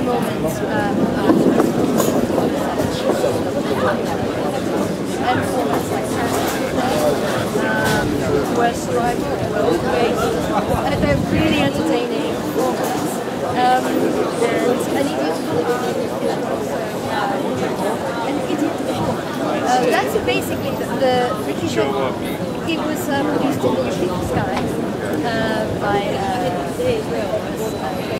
the moment, and formats like where survival will create, and they're really entertaining formats. And that's basically the Ricky Show. It was produced in the UK Sky by